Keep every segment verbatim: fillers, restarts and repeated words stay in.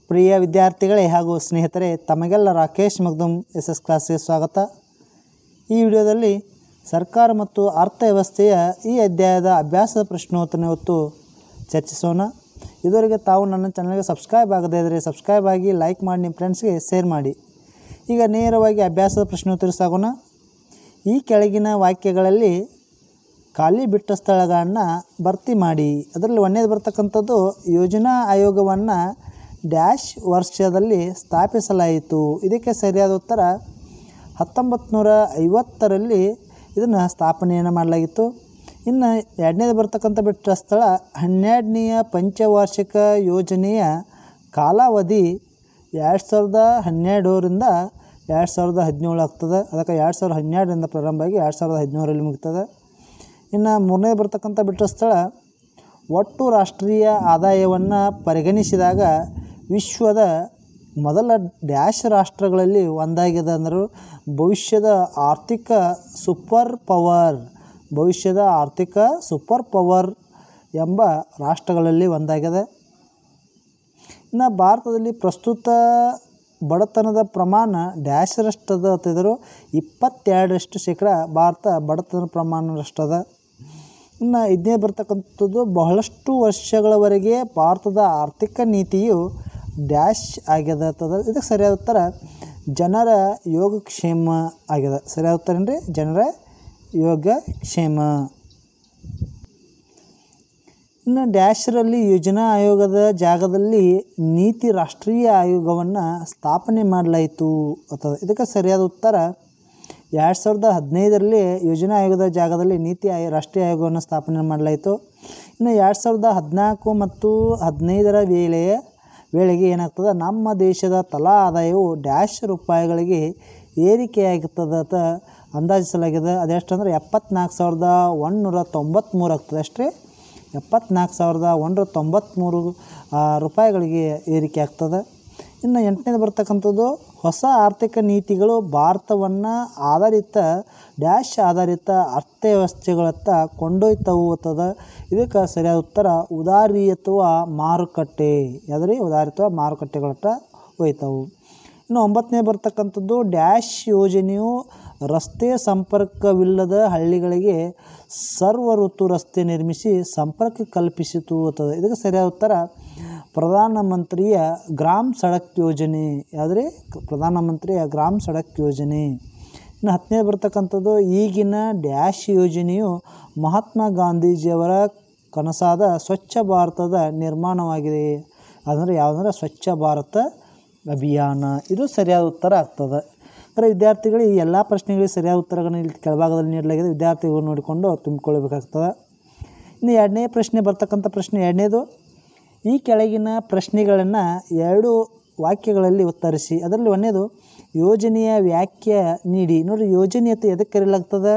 ಪ್ರಿಯ ವಿದ್ಯಾರ್ಥಿಗಳೇ ಹಾಗೂ ಸ್ನೇಹಿತರೆ, ತಮಗೆಲ್ಲ ರಾಕೇಶ್ ಮಗ್ದುಮ್ ಎಸ್ ಎಸ್ ಕ್ಲಾಸ್ಗೆ ಸ್ವಾಗತ. ಈ ವಿಡಿಯೋದಲ್ಲಿ ಸರ್ಕಾರ ಮತ್ತು ಅರ್ಥವ್ಯವಸ್ಥೆಯ ಈ ಅಧ್ಯಾಯದ ಅಭ್ಯಾಸದ ಪ್ರಶ್ನೋತ್ತರ ಹೊತ್ತು ಚರ್ಚಿಸೋಣ. ಇದುವರೆಗೆ ತಾವು ನನ್ನ ಚಾನಲ್ಗೆ ಸಬ್ಸ್ಕ್ರೈಬ್ ಆಗದೇ ಇದ್ದರೆ ಸಬ್ಸ್ಕ್ರೈಬ್ ಆಗಿ, ಲೈಕ್ ಮಾಡಿ, ನಿಮ್ಮ ಫ್ರೆಂಡ್ಸ್ಗೆ ಶೇರ್ ಮಾಡಿ. ಈಗ ನೇರವಾಗಿ ಅಭ್ಯಾಸದ ಪ್ರಶ್ನೋತ್ತರ ಸಾಗೋಣ. ಈ ಕೆಳಗಿನ ವಾಕ್ಯಗಳಲ್ಲಿ ಖಾಲಿ ಬಿಟ್ಟ ಸ್ಥಳಗಳನ್ನು ಭರ್ತಿ ಮಾಡಿ. ಅದರಲ್ಲಿ ಒಂದೇದು ಬರ್ತಕ್ಕಂಥದ್ದು, ಯೋಜನಾ ಆಯೋಗವನ್ನು ಡ್ಯಾಶ್ ವರ್ಷದಲ್ಲಿ ಸ್ಥಾಪಿಸಲಾಯಿತು. ಇದಕ್ಕೆ ಸರಿಯಾದ ಉತ್ತರ ಹತ್ತೊಂಬತ್ತು ನೂರ ಐವತ್ತರಲ್ಲಿ ಇದನ್ನು ಸ್ಥಾಪನೆಯನ್ನು ಮಾಡಲಾಗಿತ್ತು. ಇನ್ನು ಎರಡನೇದು ಬರ್ತಕ್ಕಂಥ ಬಿಟ್ಟ ಸ್ಥಳ, ಹನ್ನೆರಡನೆಯ ಪಂಚವಾರ್ಷಿಕ ಯೋಜನೆಯ ಕಾಲಾವಧಿ ಎರಡು ಸಾವಿರದ ಹನ್ನೆರಡರಿಂದ ಎರಡು ಸಾವಿರದ ಹದಿನೇಳು ಆಗ್ತದೆ. ಅದಕ್ಕೆ ಎರಡು ಸಾವಿರದ ಹನ್ನೆರಡರಿಂದ ಪ್ರಾರಂಭ ಆಗಿ ಎರಡು ಸಾವಿರದ ಹದಿನೇಳರಲ್ಲಿ ಮುಗ್ತದೆ. ಇನ್ನು ಮೂರನೇ ಬರ್ತಕ್ಕಂಥ ಬಿಟ್ಟ ಸ್ಥಳ, ಒಟ್ಟು ರಾಷ್ಟ್ರೀಯ ಆದಾಯವನ್ನು ಪರಿಗಣಿಸಿದಾಗ ವಿಶ್ವದ ಮೊದಲ ಡ್ಯಾಶ್ ರಾಷ್ಟ್ರಗಳಲ್ಲಿ ಒಂದಾಗಿದೆ. ಅಂದರು ಭವಿಷ್ಯದ ಆರ್ಥಿಕ ಸೂಪರ್ ಪವರ್ ಭವಿಷ್ಯದ ಆರ್ಥಿಕ ಸೂಪರ್ ಪವರ್ ಎಂಬ ರಾಷ್ಟ್ರಗಳಲ್ಲಿ ಒಂದಾಗಿದೆ. ಇನ್ನು ಭಾರತದಲ್ಲಿ ಪ್ರಸ್ತುತ ಬಡತನದ ಪ್ರಮಾಣ ಡ್ಯಾಶ್ರಷ್ಟದ ಅಂತಿದ್ರು ಇಪ್ಪತ್ತೆರಡರಷ್ಟು ಶೇಕಡ ಭಾರತ ಬಡತನ ಪ್ರಮಾಣರಷ್ಟದ. ಇನ್ನು ಇದನ್ನೇ ಬರ್ತಕ್ಕಂಥದ್ದು, ಬಹಳಷ್ಟು ವರ್ಷಗಳವರೆಗೆ ಭಾರತದ ಆರ್ಥಿಕ ನೀತಿಯು ಡ್ಯಾಶ್ ಆಗ್ಯದ ಅಂತದ. ಇದಕ್ಕೆ ಸರಿಯಾದ ಉತ್ತರ ಜನರ ಯೋಗಕ್ಷೇಮ ಆಗ್ಯದ. ಸರಿಯಾದ ಉತ್ತರ ಏನ್ರಿ? ಜನರ ಯೋಗಕ್ಷೇಮ. ಇನ್ನು ಡ್ಯಾಶ್ರಲ್ಲಿ ಯೋಜನಾ ಆಯೋಗದ ಜಾಗದಲ್ಲಿ ನೀತಿ ರಾಷ್ಟ್ರೀಯ ಆಯೋಗವನ್ನು ಸ್ಥಾಪನೆ ಮಾಡಲಾಯಿತು ಅಂತದ. ಇದಕ್ಕೆ ಸರಿಯಾದ ಉತ್ತರ ಎರಡು ಸಾವಿರದ ಹದಿನೈದರಲ್ಲಿ ಯೋಜನಾ ಆಯೋಗದ ಜಾಗದಲ್ಲಿ ನೀತಿ ಆಯೋ ರಾಷ್ಟ್ರೀಯ ಆಯೋಗವನ್ನು ಸ್ಥಾಪನೆ ಮಾಡಲಾಯಿತು. ಇನ್ನು ಎರಡು ಸಾವಿರದ ಹದಿನಾಲ್ಕು ಮತ್ತು ಹದಿನೈದರ ವೇಳೆಯ ವೇಳೆಗೆ ಏನಾಗ್ತದೆ, ನಮ್ಮ ದೇಶದ ತಲಾ ಆದಾಯವು ಡ್ಯಾಶ್ ರೂಪಾಯಿಗಳಿಗೆ ಏರಿಕೆಯಾಗುತ್ತದೆ ಅಂತ ಅಂದಾಜಿಸಲಾಗಿದೆ. ಅದೆಷ್ಟು ಅಂದರೆ ಎಪ್ಪತ್ನಾಲ್ಕು ಸಾವಿರದ ಒಂದುನೂರ ತೊಂಬತ್ತ್ಮೂರು ಆಗ್ತದೆ. ಅಷ್ಟೇ, ಎಪ್ಪತ್ನಾಲ್ಕು ಸಾವಿರದ ಒಂದುನೂರ ತೊಂಬತ್ತ್ಮೂರು ರೂಪಾಯಿಗಳಿಗೆ ಏರಿಕೆ ಆಗ್ತದೆ. ಇನ್ನು ಎಂಟನೇದು ಬರ್ತಕ್ಕಂಥದ್ದು, ಹೊಸ ಆರ್ಥಿಕ ನೀತಿಗಳು ಭಾರತವನ್ನು ಆಧಾರಿತ ಡ್ಯಾಶ್ ಆಧಾರಿತ ಅರ್ಥವ್ಯವಸ್ಥೆಗಳತ್ತ ಕೊಂಡೊಯ್ತವು ಅಂತದ. ಇದಕ್ಕೆ ಸರಿಯಾದ ಉತ್ತರ ಉದಾರೀಯತ್ವ ಮಾರುಕಟ್ಟೆ. ಯಾವ್ದ್ರಿ? ಉದಾರೀತ್ವ ಮಾರುಕಟ್ಟೆಗಳತ್ತ ಒಯ್ತವು. ಇನ್ನು ಒಂಬತ್ತನೇ ಬರ್ತಕ್ಕಂಥದ್ದು, ಡ್ಯಾಶ್ ಯೋಜನೆಯು ರಸ್ತೆ ಸಂಪರ್ಕವಿಲ್ಲದ ಹಳ್ಳಿಗಳಿಗೆ ಸರ್ವ ಋತು ರಸ್ತೆ ನಿರ್ಮಿಸಿ ಸಂಪರ್ಕ ಕಲ್ಪಿಸಿತು ಅಂತದ. ಇದಕ್ಕೆ ಸರಿಯಾದ ಉತ್ತರ ಪ್ರಧಾನಮಂತ್ರಿಯ ಗ್ರಾಮ್ ಸಡಕ್ ಯೋಜನೆ. ಯಾವುದ್ರಿ? ಪ್ರಧಾನಮಂತ್ರಿಯ ಗ್ರಾಮ್ ಸಡಕ್ ಯೋಜನೆ. ಇನ್ನು ಹತ್ತನೇ ಬರ್ತಕ್ಕಂಥದ್ದು, ಈಗಿನ ಡ್ಯಾಶ್ ಯೋಜನೆಯು ಮಹಾತ್ಮ ಗಾಂಧೀಜಿಯವರ ಕನಸಾದ ಸ್ವಚ್ಛ ಭಾರತದ ನಿರ್ಮಾಣವಾಗಿದೆ. ಅಂದರೆ ಯಾವುದಂದ್ರೆ ಸ್ವಚ್ಛ ಭಾರತ ಅಭಿಯಾನ. ಇದು ಸರಿಯಾದ ಉತ್ತರ ಆಗ್ತದೆ. ಅಂದರೆ ವಿದ್ಯಾರ್ಥಿಗಳು ಈ ಎಲ್ಲ ಪ್ರಶ್ನೆಗಳಿಗೆ ಸರಿಯಾದ ಉತ್ತರಗಳನ್ನು ಇಲ್ಲಿ ಕೆಳಭಾಗದಲ್ಲಿ ನೀಡಲಾಗಿದೆ. ವಿದ್ಯಾರ್ಥಿಗಳು ನೋಡಿಕೊಂಡು ತುಂಬಿಕೊಳ್ಳಬೇಕಾಗ್ತದೆ. ಇನ್ನು ಎರಡನೇ ಪ್ರಶ್ನೆ ಬರ್ತಕ್ಕಂಥ ಪ್ರಶ್ನೆ ಎರಡನೇದು, ಈ ಕೆಳಗಿನ ಪ್ರಶ್ನೆಗಳನ್ನು ಎರಡು ವಾಕ್ಯಗಳಲ್ಲಿ ಉತ್ತರಿಸಿ. ಅದರಲ್ಲಿ ಒಂದೇದು, ಯೋಜನೆಯ ವ್ಯಾಖ್ಯೆ ನೀಡಿ. ನೋಡಿ, ಯೋಜನೆ ಅಂತ ಎದಕ್ಕೆ ಕರೆಯಲಾಗ್ತದೆ?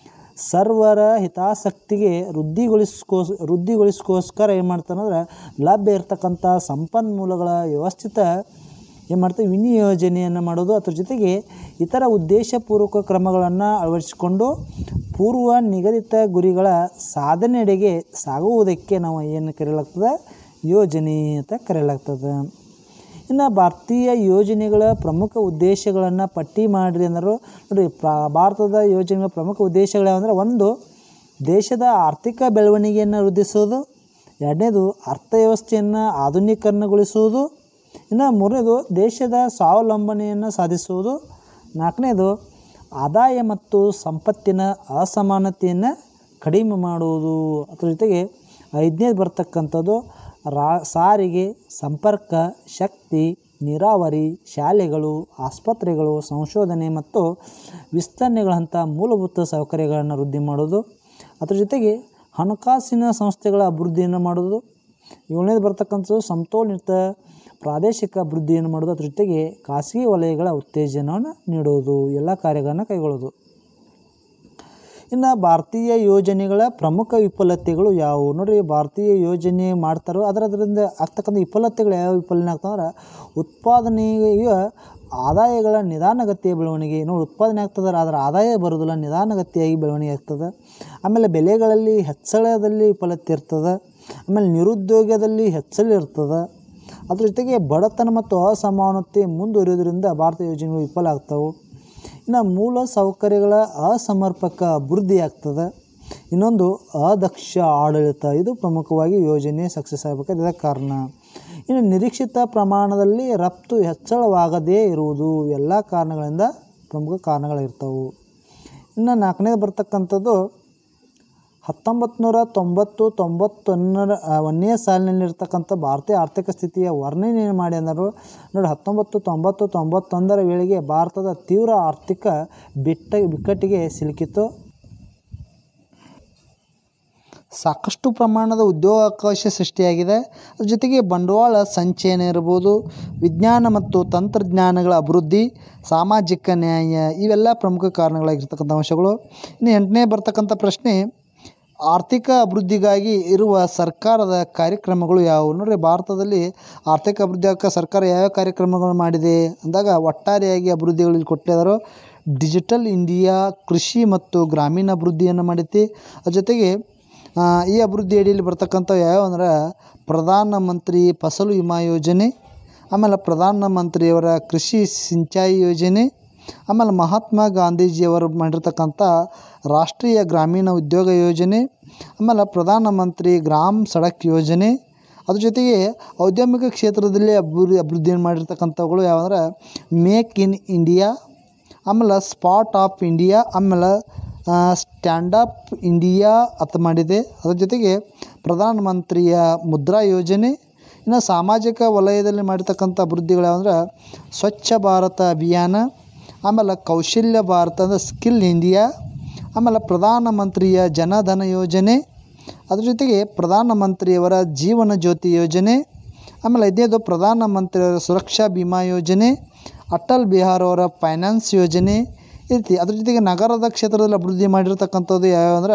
ಸರ್ವರ ಹಿತಾಸಕ್ತಿಗೆ ವೃದ್ಧಿಗೊಳಿಸ್ಕೋ ವೃದ್ಧಿಗೊಳಿಸ್ಕೋಸ್ಕರ ಏನು ಮಾಡ್ತಾನಂದ್ರೆ ಲಭ್ಯ ಇರತಕ್ಕಂಥ ಸಂಪನ್ಮೂಲಗಳ ವ್ಯವಸ್ಥಿತ ಏನು ಮಾಡ್ತೀವಿ ವಿನಿಯೋಜನೆಯನ್ನು ಮಾಡೋದು. ಅದ್ರ ಜೊತೆಗೆ ಇತರ ಉದ್ದೇಶಪೂರ್ವಕ ಕ್ರಮಗಳನ್ನು ಅಳವಡಿಸಿಕೊಂಡು ಪೂರ್ವ ನಿಗದಿತ ಗುರಿಗಳ ಸಾಧನೆಯೆಡೆಗೆ ಸಾಗುವುದಕ್ಕೆ ನಾವು ಏನು ಕರೆಯಲಾಗ್ತದೆ? ಯೋಜನೆ ಅಂತ ಕರೆಯಲಾಗ್ತದೆ. ಇನ್ನು ಭಾರತೀಯ ಯೋಜನೆಗಳ ಪ್ರಮುಖ ಉದ್ದೇಶಗಳನ್ನು ಪಟ್ಟಿ ಮಾಡಿರಿ ಅಂದರು. ನೋಡಿ, ಪ್ರ ಭಾರತದ ಯೋಜನೆಗಳ ಪ್ರಮುಖ ಉದ್ದೇಶಗಳು ಯಾವಂದರೆ, ಒಂದು, ದೇಶದ ಆರ್ಥಿಕ ಬೆಳವಣಿಗೆಯನ್ನು ವೃದ್ಧಿಸುವುದು. ಎರಡನೇದು, ಅರ್ಥವ್ಯವಸ್ಥೆಯನ್ನು ಆಧುನೀಕರಣಗೊಳಿಸುವುದು. ಇನ್ನು ಮೂರನೇದು, ದೇಶದ ಸ್ವಾವಲಂಬನೆಯನ್ನು ಸಾಧಿಸುವುದು. ನಾಲ್ಕನೇದು, ಆದಾಯ ಮತ್ತು ಸಂಪತ್ತಿನ ಅಸಮಾನತೆಯನ್ನು ಕಡಿಮೆ ಮಾಡುವುದು. ಅದರ ಜೊತೆಗೆ ಐದನೇದು ಬರ್ತಕ್ಕಂಥದ್ದು, ರಾ ಸಾರಿಗೆ, ಸಂಪರ್ಕ, ಶಕ್ತಿ, ನೀರಾವರಿ, ಶಾಲೆಗಳು, ಆಸ್ಪತ್ರೆಗಳು, ಸಂಶೋಧನೆ ಮತ್ತು ವಿಸ್ತರಣೆಗಳಂಥ ಮೂಲಭೂತ ಸೌಕರ್ಯಗಳನ್ನು ವೃದ್ಧಿ ಮಾಡೋದು. ಅದರ ಜೊತೆಗೆ ಹಣಕಾಸಿನ ಸಂಸ್ಥೆಗಳ ಅಭಿವೃದ್ಧಿಯನ್ನು ಮಾಡೋದು. ಏಳನೇದು ಬರ್ತಕ್ಕಂಥದ್ದು, ಸಮತೋಲಿತ ಪ್ರಾದೇಶಿಕ ಅಭಿವೃದ್ಧಿಯನ್ನು ಮಾಡೋದು. ಅದ್ರ ಜೊತೆಗೆ ಖಾಸಗಿ ವಲಯಗಳ ಉತ್ತೇಜನವನ್ನು ನೀಡೋದು. ಎಲ್ಲ ಕಾರ್ಯಗಳನ್ನು ಕೈಗೊಳ್ಳೋದು. ಇನ್ನು ಭಾರತೀಯ ಯೋಜನೆಗಳ ಪ್ರಮುಖ ವಿಫಲತೆಗಳು ಯಾವುವು? ನೋಡಿರಿ, ಭಾರತೀಯ ಯೋಜನೆ ಮಾಡ್ತಾರೋ ಅದರ ಅದರಿಂದ ಆಗ್ತಕ್ಕಂಥ ವಿಫಲತೆಗಳು ಯಾವ ವಿಫಲನೆ ಆಗ್ತಂದ್ರೆ, ಉತ್ಪಾದನೆಯ ಆದಾಯಗಳ ನಿಧಾನಗತಿಯ ಬೆಳವಣಿಗೆ. ನೋಡಿ, ಉತ್ಪಾದನೆ ಆಗ್ತದೆ, ಅದರ ಆದಾಯ ಬರೋದಿಲ್ಲ, ನಿಧಾನಗತಿಯಾಗಿ ಬೆಳವಣಿಗೆ ಆಗ್ತದೆ. ಆಮೇಲೆ ಬೆಲೆಗಳಲ್ಲಿ ಹೆಚ್ಚಳದಲ್ಲಿ ವಿಫಲತೆ ಇರ್ತದೆ. ಆಮೇಲೆ ನಿರುದ್ಯೋಗದಲ್ಲಿ ಹೆಚ್ಚಳ ಇರ್ತದೆ. ಅದ್ರ ಜೊತೆಗೆ ಬಡತನ ಮತ್ತು ಅಸಮಾನತೆ ಮುಂದುವರಿಯೋದ್ರಿಂದ ಭಾರತ ಯೋಜನೆಗಳು ವಿಫಲ ಆಗ್ತವೆ. ಇನ್ನು ಮೂಲ ಸೌಕರ್ಯಗಳ ಅಸಮರ್ಪಕ ಅಭಿವೃದ್ಧಿ ಆಗ್ತದೆ. ಇನ್ನೊಂದು ಅದಕ್ಷ ಆಡಳಿತ, ಇದು ಪ್ರಮುಖವಾಗಿ ಯೋಜನೆ ಸಕ್ಸಸ್ ಆಗಬೇಕಾದ್ರೆ ಇದಕ್ಕೆ ಕಾರಣ. ಇನ್ನು ನಿರೀಕ್ಷಿತ ಪ್ರಮಾಣದಲ್ಲಿ ರಫ್ತು ಹೆಚ್ಚಳವಾಗದೇ ಇರುವುದು ಎಲ್ಲ ಕಾರಣಗಳಿಂದ ಪ್ರಮುಖ ಕಾರಣಗಳಿರ್ತವೆ. ಇನ್ನು ನಾಲ್ಕನೇದು ಬರ್ತಕ್ಕಂಥದ್ದು ಹತ್ತೊಂಬತ್ತು ನೂರ ತೊಂಬತ್ತು ತೊಂಬತ್ತೊಂದರ ಒಂದನೇ ಸಾಲಿನಲ್ಲಿರ್ತಕ್ಕಂಥ ಭಾರತೀಯ ಆರ್ಥಿಕ ಸ್ಥಿತಿಯ ವರ್ಣನೆ ಮಾಡಿ ಅಂದರು ನೋಡಿ. ಹತ್ತೊಂಬತ್ತು ತೊಂಬತ್ತು ತೊಂಬತ್ತೊಂದರ ವೇಳೆಗೆ ಭಾರತದ ತೀವ್ರ ಆರ್ಥಿಕ ಬಿಟ್ಟ ಬಿಕ್ಕಟ್ಟಿಗೆ ಸಿಲುಕಿತು. ಸಾಕಷ್ಟು ಪ್ರಮಾಣದ ಉದ್ಯೋಗಾವಕಾಶ ಸೃಷ್ಟಿಯಾಗಿದೆ. ಅದ್ರ ಜೊತೆಗೆ ಬಂಡವಾಳ ಸಂಚಯನ ಇರ್ಬೋದು, ವಿಜ್ಞಾನ ಮತ್ತು ತಂತ್ರಜ್ಞಾನಗಳ ಅಭಿವೃದ್ಧಿ, ಸಾಮಾಜಿಕ ನ್ಯಾಯ, ಇವೆಲ್ಲ ಪ್ರಮುಖ ಕಾರಣಗಳಾಗಿರ್ತಕ್ಕಂಥ ಅಂಶಗಳು. ಇನ್ನು ಎಂಟನೇ ಬರ್ತಕ್ಕಂಥ ಪ್ರಶ್ನೆ, ಆರ್ಥಿಕ ಅಭಿವೃದ್ಧಿಗಾಗಿ ಇರುವ ಸರ್ಕಾರದ ಕಾರ್ಯಕ್ರಮಗಳು ಯಾವುವು? ನೋಡಿರಿ, ಭಾರತದಲ್ಲಿ ಆರ್ಥಿಕ ಅಭಿವೃದ್ಧಿ ಆಗಕ್ಕೆ ಸರ್ಕಾರ ಯಾವ್ಯಾವ ಕಾರ್ಯಕ್ರಮಗಳು ಮಾಡಿದೆ ಅಂದಾಗ ಒಟ್ಟಾರೆಯಾಗಿ ಅಭಿವೃದ್ಧಿಗಳಲ್ಲಿ ಕೊಟ್ಟಿದ್ದಾರೆ. ಡಿಜಿಟಲ್ ಇಂಡಿಯಾ, ಕೃಷಿ ಮತ್ತು ಗ್ರಾಮೀಣ ಅಭಿವೃದ್ಧಿಯನ್ನು ಮಾಡೈತಿ. ಅದ್ರ ಜೊತೆಗೆ ಈ ಅಭಿವೃದ್ಧಿ ಅಡಿಯಲ್ಲಿ ಬರ್ತಕ್ಕಂಥ ಯಾವ್ಯಾವ ಅಂದ್ರೆ ಪ್ರಧಾನ ಮಂತ್ರಿ ಫಸಲು ವಿಮಾ ಯೋಜನೆ, ಆಮೇಲೆ ಪ್ರಧಾನ ಮಂತ್ರಿಯವರ ಕೃಷಿ ಸಿಂಚಾಯಿ ಯೋಜನೆ, ಆಮೇಲೆ ಮಹಾತ್ಮ ಗಾಂಧೀಜಿಯವರು ಮಾಡಿರ್ತಕ್ಕಂಥ ರಾಷ್ಟ್ರೀಯ ಗ್ರಾಮೀಣ ಉದ್ಯೋಗ ಯೋಜನೆ, ಆಮೇಲೆ ಪ್ರಧಾನ ಮಂತ್ರಿ ಗ್ರಾಮ್ ಸಡಕ್ ಯೋಜನೆ. ಅದ್ರ ಜೊತೆಗೆ ಔದ್ಯಮಿಕ ಕ್ಷೇತ್ರದಲ್ಲಿ ಅಭಿವೃದ್ಧಿ ಅಭಿವೃದ್ಧಿಯನ್ನು ಮಾಡಿರ್ತಕ್ಕಂಥವುಗಳು ಯಾವಂದ್ರೆ ಮೇಕ್ ಇನ್ ಇಂಡಿಯಾ, ಆಮೇಲೆ ಸ್ಪಾಟ್ ಆಫ್ ಇಂಡಿಯಾ, ಆಮೇಲೆ ಸ್ಟ್ಯಾಂಡಪ್ ಇಂಡಿಯಾ ಅಂತ ಮಾಡಿದೆ. ಅದ್ರ ಜೊತೆಗೆ ಪ್ರಧಾನಮಂತ್ರಿಯ ಮುದ್ರಾ ಯೋಜನೆ. ಇನ್ನು ಸಾಮಾಜಿಕ ವಲಯದಲ್ಲಿ ಮಾಡಿರ್ತಕ್ಕಂಥ ಅಭಿವೃದ್ಧಿಗಳು ಯಾವಂದ್ರೆ ಸ್ವಚ್ಛ ಭಾರತ ಅಭಿಯಾನ, ಆಮೇಲೆ ಕೌಶಲ್ಯ ಭಾರತ ಅಂದರೆ ಸ್ಕಿಲ್ ಇಂಡಿಯಾ, ಆಮೇಲೆ ಪ್ರಧಾನಮಂತ್ರಿಯ ಜನಧನ ಯೋಜನೆ. ಅದ್ರ ಜೊತೆಗೆ ಪ್ರಧಾನಮಂತ್ರಿಯವರ ಜೀವನ ಜ್ಯೋತಿ ಯೋಜನೆ, ಆಮೇಲೆ ಐದನೇದು ಪ್ರಧಾನಮಂತ್ರಿಯವರ ಸುರಕ್ಷಾ ಬಿಮಾ ಯೋಜನೆ, ಅಟಲ್ ಬಿಹಾರ್ ಅವರ ಫೈನಾನ್ಸ್ ಯೋಜನೆ ಈ ರೀತಿ. ಅದ್ರ ಜೊತೆಗೆ ನಗರದ ಕ್ಷೇತ್ರದಲ್ಲಿ ಅಭಿವೃದ್ಧಿ ಮಾಡಿರ್ತಕ್ಕಂಥದ್ದು ಯಾವ್ಯಾವ ಅಂದ್ರೆ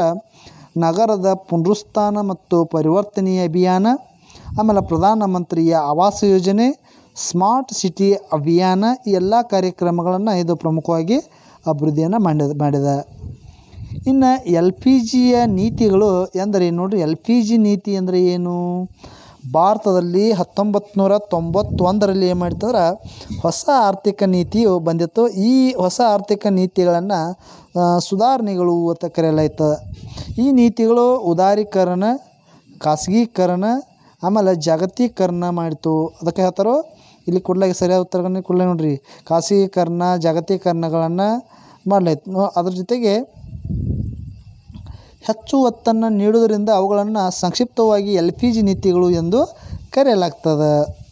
ನಗರದ ಪುನರುತ್ಥಾನ ಮತ್ತು ಪರಿವರ್ತನೆಯ ಅಭಿಯಾನ, ಆಮೇಲೆ ಪ್ರಧಾನಮಂತ್ರಿಯ ಆವಾಸ ಯೋಜನೆ, ಸ್ಮಾರ್ಟ್ ಸಿಟಿ ಅಭಿಯಾನ. ಈ ಎಲ್ಲ ಕಾರ್ಯಕ್ರಮಗಳನ್ನು ಇದು ಪ್ರಮುಖವಾಗಿ ಅಭಿವೃದ್ಧಿಯನ್ನು ಮಾಡಿದ ಮಾಡಿದೆ ಇನ್ನು ಎಲ್ ಪಿ ಜಿಯ ನೀತಿಗಳು ಎಂದರೆ ನೋಡಿರಿ, ಎಲ್ ಪಿ ಜಿ ನೀತಿ ಅಂದರೆ ಏನು? ಭಾರತದಲ್ಲಿ ಹತ್ತೊಂಬತ್ತು ನೂರ ತೊಂಬತ್ತೊಂದರಲ್ಲಿ ಏನು ಮಾಡ್ತಂದ್ರೆ ಹೊಸ ಆರ್ಥಿಕ ನೀತಿಯು ಬಂದಿತ್ತು. ಈ ಹೊಸ ಆರ್ಥಿಕ ನೀತಿಗಳನ್ನು ಸುಧಾರಣೆಗಳು ಅಂತ ಕರೆಯಲಾಯ್ತು. ಈ ನೀತಿಗಳು ಉದಾರೀಕರಣ, ಖಾಸಗೀಕರಣ, ಆಮೇಲೆ ಜಾಗತೀಕರಣ ಮಾಡಿತು. ಅದಕ್ಕೆ ಹೇಳ್ತಾರೋ ಇಲ್ಲಿ ಕೊಡ್ಲಾಗಿ ಸರಿಯಾದ ಉತ್ತರಗಳನ್ನ ಕೊಡಲೇ ನೋಡ್ರಿ. ಖಾಸಗೀಕರಣ, ಜಾಗತೀಕರಣಗಳನ್ನು ಮಾಡಲಾಯ್ತು. ಅದ್ರ ಜೊತೆಗೆ ಹೆಚ್ಚು ಒತ್ತನ್ನು ನೀಡುವುದರಿಂದ ಅವುಗಳನ್ನು ಸಂಕ್ಷಿಪ್ತವಾಗಿ ಎಲ್ ಪಿ ಜಿ ನೀತಿಗಳು ಎಂದು ಕರೆಯಲಾಗ್ತದೆ.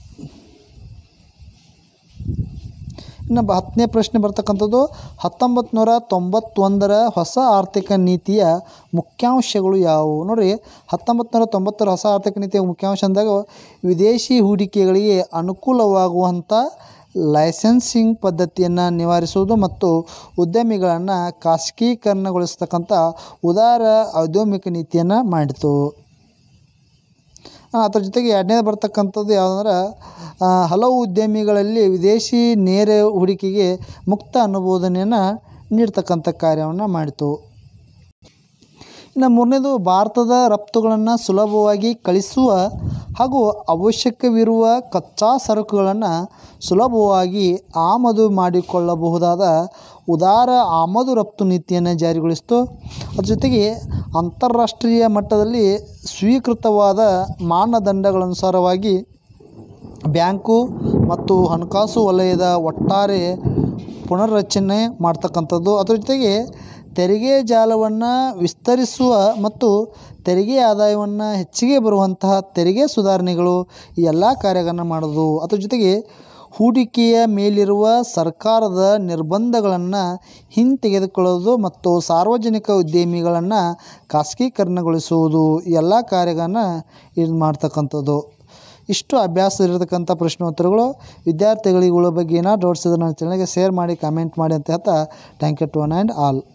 ಇನ್ನು ಹತ್ತನೇ ಪ್ರಶ್ನೆ ಬರ್ತಕ್ಕಂಥದ್ದು ಹತ್ತೊಂಬತ್ತು ನೂರ ತೊಂಬತ್ತೊಂದರ ಹೊಸ ಆರ್ಥಿಕ ನೀತಿಯ ಮುಖ್ಯಾಂಶಗಳು ಯಾವುವು? ನೋಡಿರಿ, ಹತ್ತೊಂಬತ್ತು ನೂರ ತೊಂಬತ್ತರ ಹೊಸ ಆರ್ಥಿಕ ನೀತಿಯ ಮುಖ್ಯಾಂಶ ಅಂದಾಗ ವಿದೇಶಿ ಹೂಡಿಕೆಗಳಿಗೆ ಅನುಕೂಲವಾಗುವಂಥ ಲೈಸೆನ್ಸಿಂಗ್ ಪದ್ಧತಿಯನ್ನು ನಿವಾರಿಸುವುದು ಮತ್ತು ಉದ್ಯಮಿಗಳನ್ನು ಖಾಸಗೀಕರಣಗೊಳಿಸ್ತಕ್ಕಂಥ ಉದಾರ ಔದ್ಯಮಿಕ ನೀತಿಯನ್ನು ಮಾಡಿತು. ಅದರ ಜೊತೆಗೆ ಎರಡನೇದು ಬರ್ತಕ್ಕಂಥದ್ದು ಯಾವುದಂದ್ರೆ ಹಲವು ಉದ್ಯಮಿಗಳಲ್ಲಿ ವಿದೇಶಿ ನೇರ ಹೂಡಿಕೆಗೆ ಮುಕ್ತ ಅನುಮೋದನೆಯನ್ನು ನೀಡ್ತಕ್ಕಂಥ ಕಾರ್ಯವನ್ನು ಮಾಡಿತು. ಇನ್ನು ಮೂರನೇದು ಭಾರತದ ರಫ್ತುಗಳನ್ನು ಸುಲಭವಾಗಿ ಕಳಿಸುವ ಹಾಗೂ ಅವಶ್ಯಕವಿರುವ ಕಚ್ಚಾ ಸರಕುಗಳನ್ನು ಸುಲಭವಾಗಿ ಆಮದು ಮಾಡಿಕೊಳ್ಳಬಹುದಾದ ಉದಾರ ಆಮದು ರಫ್ತು ನೀತಿಯನ್ನು ಜಾರಿಗೊಳಿಸಿತು. ಅದ್ರ ಜೊತೆಗೆ ಅಂತಾರಾಷ್ಟ್ರೀಯ ಮಟ್ಟದಲ್ಲಿ ಸ್ವೀಕೃತವಾದ ಮಾನದಂಡಗಳನುಸಾರವಾಗಿ ಬ್ಯಾಂಕು ಮತ್ತು ಹಣಕಾಸು ವಲಯದ ಒಟ್ಟಾರೆ ಪುನರ್ರಚನೆ ಮಾಡ್ತಕ್ಕಂಥದ್ದು. ಅದರ ಜೊತೆಗೆ ತೆರಿಗೆ ಜಾಲವನ್ನು ವಿಸ್ತರಿಸುವ ಮತ್ತು ತೆರಿಗೆ ಆದಾಯವನ್ನು ಹೆಚ್ಚಿಗೆ ಬರುವಂತಹ ತೆರಿಗೆ ಸುಧಾರಣೆಗಳು ಈ ಎಲ್ಲ ಕಾರ್ಯಗಳನ್ನು ಮಾಡೋದು. ಅದರ ಜೊತೆಗೆ ಹೂಡಿಕೆಯ ಮೇಲಿರುವ ಸರ್ಕಾರದ ನಿರ್ಬಂಧಗಳನ್ನು ಹಿಂತೆಗೆದುಕೊಳ್ಳೋದು ಮತ್ತು ಸಾರ್ವಜನಿಕ ಉದ್ಯಮಿಗಳನ್ನು ಖಾಸಗೀಕರಣಗೊಳಿಸುವುದು ಈ ಎಲ್ಲ ಕಾರ್ಯಗಳನ್ನು ಇದು ಮಾಡ್ತಕ್ಕಂಥದ್ದು. ಇಷ್ಟು ಅಭ್ಯಾಸದಲ್ಲಿರ್ತಕ್ಕಂಥ ಪ್ರಶ್ನೋತ್ತರಗಳು. ವಿದ್ಯಾರ್ಥಿಗಳಿಗಳ ಬಗ್ಗೆ ಏನಾದ್ರು ಡೌಟ್ಸ್ ಇದ್ರೆ ನನ್ನ ಚಾನಲ್ಗೆ ಶೇರ್ ಮಾಡಿ, ಕಮೆಂಟ್ ಮಾಡಿ ಅಂತ ಹೇಳ್ತಾ thank you to one and all.